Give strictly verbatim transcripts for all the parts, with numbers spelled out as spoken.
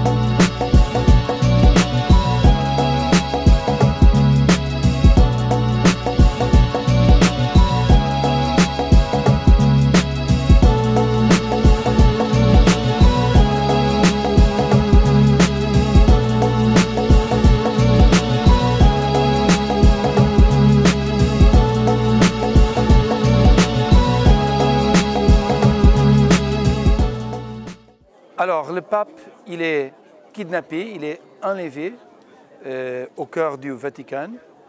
Alors, le pape, il est kidnappé, il est enlevé euh, au cœur du Vatican.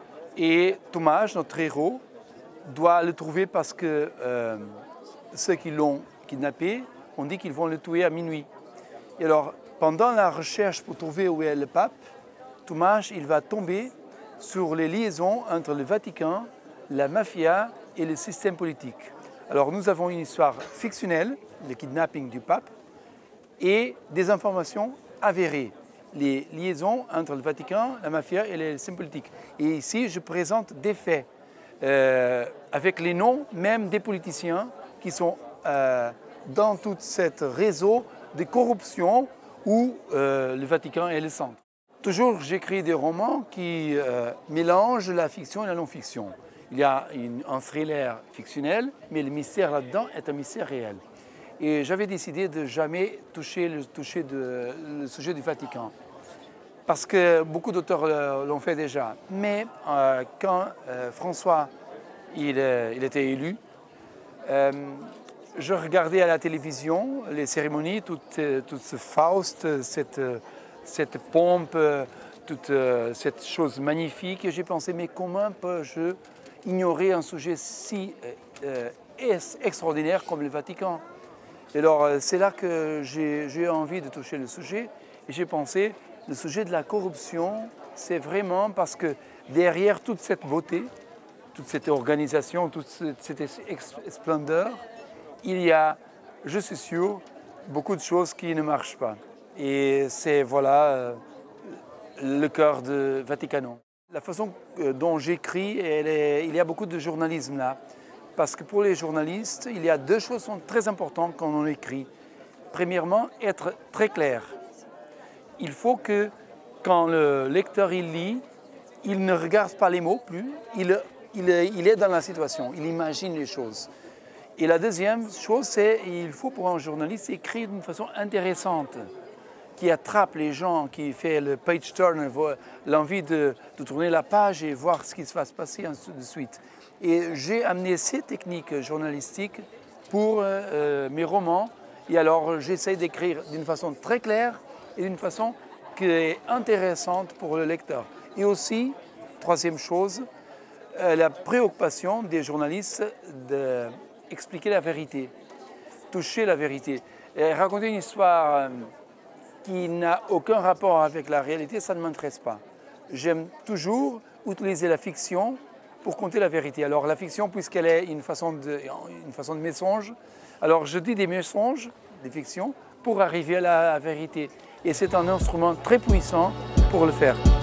Et Thomas, notre héros, doit le trouver parce que euh, ceux qui l'ont kidnappé ont dit qu'ils vont le tuer à minuit. Et alors, pendant la recherche pour trouver où est le pape, Thomas, il va tomber sur les liaisons entre le Vatican, la mafia et le système politique. Alors, nous avons une histoire fictionnelle, le kidnapping du pape, et des informations avérées, les liaisons entre le Vatican, la mafia et le système politique. Et ici, je présente des faits euh, avec les noms même des politiciens qui sont euh, dans tout ce réseau de corruption où euh, le Vatican est le centre. Toujours, j'écris des romans qui euh, mélangent la fiction et la non-fiction. Il y a une, un thriller fictionnel, mais le mystère là-dedans est un mystère réel. Et j'avais décidé de jamais toucher le, toucher de, le sujet du Vatican, parce que beaucoup d'auteurs l'ont fait déjà. Mais euh, quand euh, François il, il était élu, euh, je regardais à la télévision les cérémonies, tout, tout ce Faust, cette, cette pompe, toute cette chose magnifique, et j'ai pensé, mais comment peux-je ignorer un sujet si euh, extraordinaire comme le Vatican? Et alors, c'est là que j'ai eu envie de toucher le sujet. Et j'ai pensé, le sujet de la corruption, c'est vraiment parce que derrière toute cette beauté, toute cette organisation, toute cette splendeur, il y a, je suis sûr, beaucoup de choses qui ne marchent pas. Et c'est, voilà, le cœur de Vaticano. La façon dont j'écris, il y a beaucoup de journalisme là. Parce que pour les journalistes, il y a deux choses qui sont très importantes quand on écrit. Premièrement, être très clair. Il faut que quand le lecteur il lit, il ne regarde pas les mots plus, il, il, il est dans la situation, il imagine les choses. Et la deuxième chose, c'est qu'il faut pour un journaliste écrire d'une façon intéressante, qui attrape les gens, qui fait le page turner, l'envie de, de tourner la page et voir ce qui va se passer ainsi de suite. Et j'ai amené ces techniques journalistiques pour euh, mes romans. Et alors, j'essaie d'écrire d'une façon très claire et d'une façon qui est intéressante pour le lecteur. Et aussi, troisième chose, euh, la préoccupation des journalistes d'expliquer la vérité, toucher la vérité. Et raconter une histoire euh, qui n'a aucun rapport avec la réalité, ça ne m'intéresse pas. J'aime toujours utiliser la fiction pour conter la vérité. Alors la fiction, puisqu'elle est une façon, de, une façon de mensonge, alors je dis des mensonges, des fictions, pour arriver à la vérité. Et c'est un instrument très puissant pour le faire.